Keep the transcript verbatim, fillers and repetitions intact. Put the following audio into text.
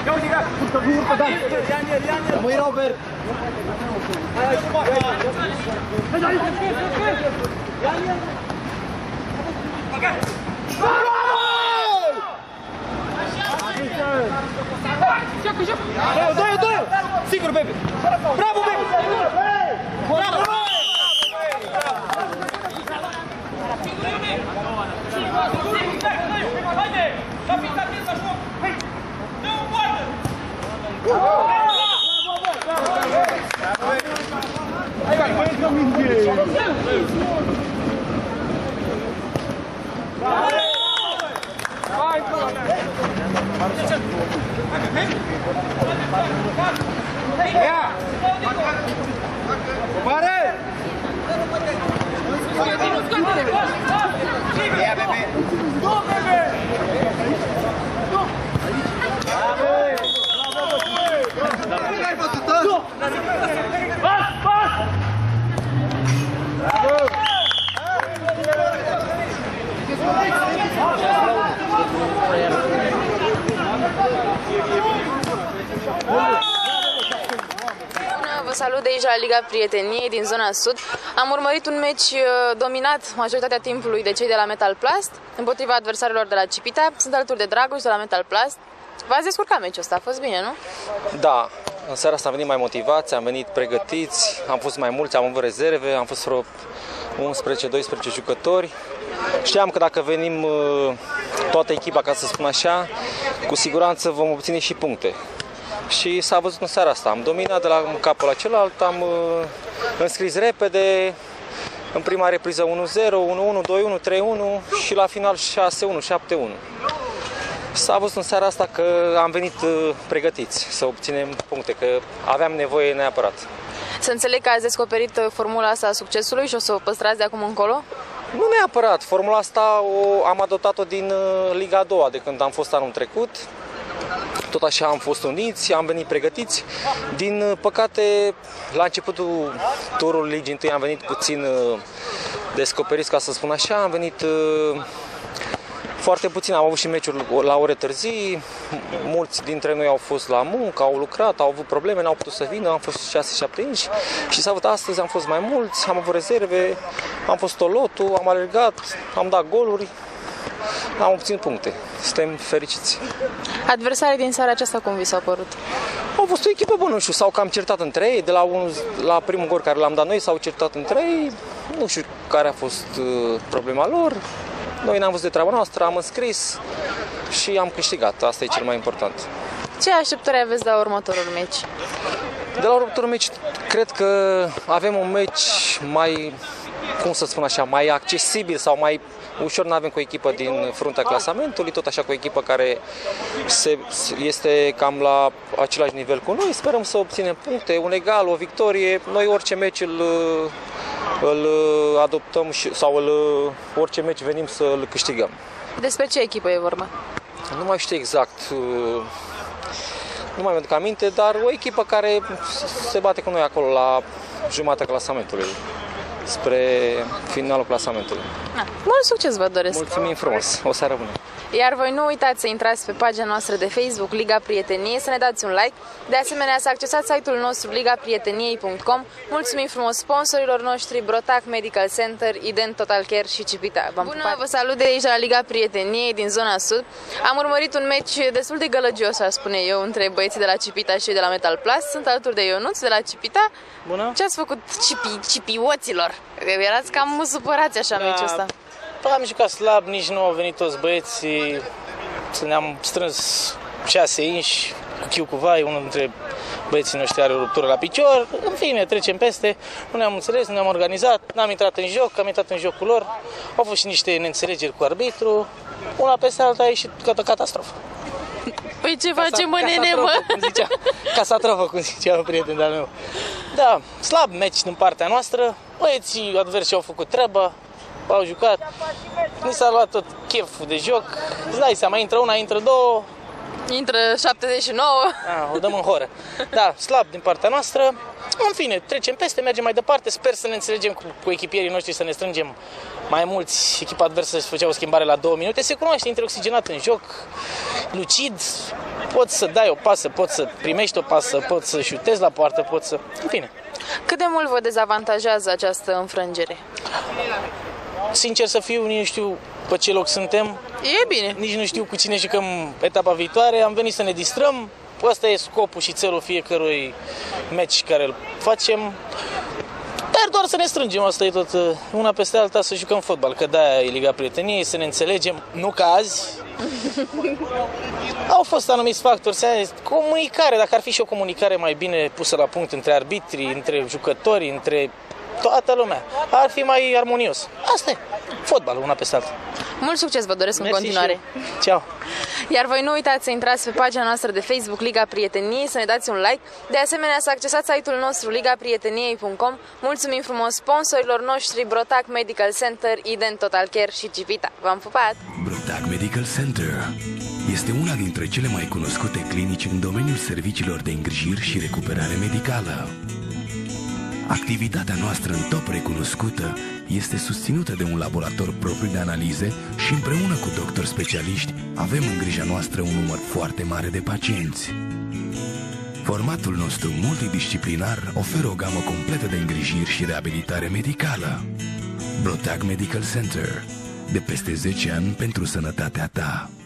Rămâi, Robert! Dă-i, dă-i! Sigur, Bebe! Bravo, Bebe! Bravo! Vă salut de aici la Liga Prieteniei din zona sud. Am urmărit un meci dominat majoritatea timpului de cei de la Metal Plast împotriva adversarilor de la Cipita. Sunt alături de Dragoș de la Metal Plast. V-ați descurcat meciul ăsta, a fost bine, nu? Da, în seara asta am venit mai motivați, am venit pregătiți, am fost mai mulți, am avut rezerve, am fost vreo unsprezece doisprezece jucători. Știam că dacă venim toată echipa, ca să spun așa, cu siguranță vom obține și puncte. Și s-a văzut în seara asta. Am dominat de la un capul la celălalt, am uh, înscris repede, în prima repriză unu zero, unu unu, doi unu, trei unu și la final șase unu, șapte unu. S-a văzut în seara asta că am venit uh, pregătiți să obținem puncte, că aveam nevoie neapărat. Să înțeleg că ați descoperit formula asta a succesului și o să o păstrați de acum încolo? Nu neapărat. Formula asta o, am adoptat-o din uh, Liga a doua, de când am fost anul trecut. Tot așa am fost uniți, am venit pregătiți. Din păcate, la începutul turului Ligii întâi am venit puțin descoperiți, ca să spun așa. Am venit foarte puțin, am avut și meciuri la ore târzii. Mulți dintre noi au fost la muncă, au lucrat, au avut probleme, n-au putut să vină. Am fost șase șapte inși și s-a văzut astăzi, am fost mai mulți, am avut rezerve, am fost tolotul, am alergat, am dat goluri. Am obținut puncte. Suntem fericiți. Adversarii din seara aceasta cum vi s-au părut? Au fost o echipă bună, nu știu, s-au cam certat între ei. De la, un, la primul gol care l-am dat noi, s-au certat între ei. Nu știu care a fost uh, problema lor. Noi n-am văzut de treaba noastră, am înscris și am câștigat. Asta e cel mai important. Ce așteptări aveți de la următorul meci? De la următorul meci, cred că avem un meci mai, cum să spun așa, mai accesibil sau mai ușor. Nu avem cu o echipă din fruntea clasamentului, tot așa cu o echipă care se, este cam la același nivel cu noi. Sperăm să obținem puncte, un egal, o victorie. Noi orice meci îl, îl adoptăm și, sau îl, orice meci venim să îl câștigăm. Despre ce echipă e vorba? Nu mai știu exact, nu mai mi-aduc aminte, dar o echipă care se bate cu noi acolo la jumătatea clasamentului, spre finalul clasamentului. Ah, mult succes vă doresc! Mulțumim frumos! O seară bună! Iar voi nu uitați să intrați pe pagina noastră de Facebook Liga Prieteniei, să ne dați un like, de asemenea să accesați site-ul nostru liga prieteniei punct com. Mulțumim frumos sponsorilor noștri, Brotac Medical Center, Ident Total Care și Cipita. Bună, vă salut de aici la Liga Prieteniei din zona sud. Am urmărit un meci destul de gălăgios, aș spune eu, între băieții de la Cipita și de la Metal Plast. Sunt alături de Ionuț de la Cipita. Bună! Ce ați făcut cipi, cipioților? Erați cam supărați așa da. Meciul ăsta. Am jucat slab, nici nu au venit toți băieții. Ne-am strâns șase inși cu chiu cu vai, unul dintre băieții noștri are o ruptură la picior. În fine, trecem peste, nu ne-am înțeles, nu ne-am organizat, n-am intrat în joc, am intrat în jocul lor. Au fost și niște neînțelegeri cu arbitru, una peste alta a ieșit ca catastrofă. Păi ce facem, mă, nene, mă? Cum zicea, casatrofă, cum zicea un prieten de-al meu. Da, slab meci din partea noastră, băieții adversi au făcut treaba, au jucat, ni s-a luat tot cheful de joc, îți dai seama, intră una, intră două. Intră șaptezeci și nouă. A, o dăm în horă. Da, slab din partea noastră. În fine, trecem peste, mergem mai departe. Sper să ne înțelegem cu, cu echipierii noștri, să ne strângem mai mulți. Echipa adversă își făcea o schimbare la două minute. Se cunoaște, intre oxigenat în joc, lucid. Poți să dai o pasă, poți să primești o pasă, poți să șutezi la poartă, poți să... În fine. Cât de mult vă dezavantajează această înfrângere? Sincer să fiu, nici nu știu pe ce loc suntem. E bine. Nici nu știu cu cine jucăm etapa viitoare. Am venit să ne distrăm. Ăsta e scopul și țelul fiecărui meci care îl facem. Dar doar să ne strângem, asta e tot, una peste alta, să jucăm fotbal, că de-aia e Liga Prieteniei, să ne înțelegem, nu ca azi. Au fost anumiți factori, comunicare, dacă ar fi și o comunicare mai bine pusă la punct între arbitri, între jucători, între toată lumea, ar fi mai armonios. Asta e, fotbalul, una peste alta. Mult succes vă doresc Mersi în continuare. Ceau. Iar voi nu uitați să intrați pe pagina noastră de Facebook Liga Prieteniei, să ne dați un like, de asemenea să accesați site-ul nostru liga prieteniei punct com. Mulțumim frumos sponsorilor noștri Brotac Medical Center, Iden Total Care și Civita. V-am pupat! Brotac Medical Center este una dintre cele mai cunoscute clinici în domeniul serviciilor de îngrijiri și recuperare medicală. Activitatea noastră în top recunoscută este susținută de un laborator propriu de analize și împreună cu doctori specialiști avem în grija noastră un număr foarte mare de pacienți. Formatul nostru multidisciplinar oferă o gamă completă de îngrijiri și reabilitare medicală. Brotac Medical Center, de peste zece ani pentru sănătatea ta.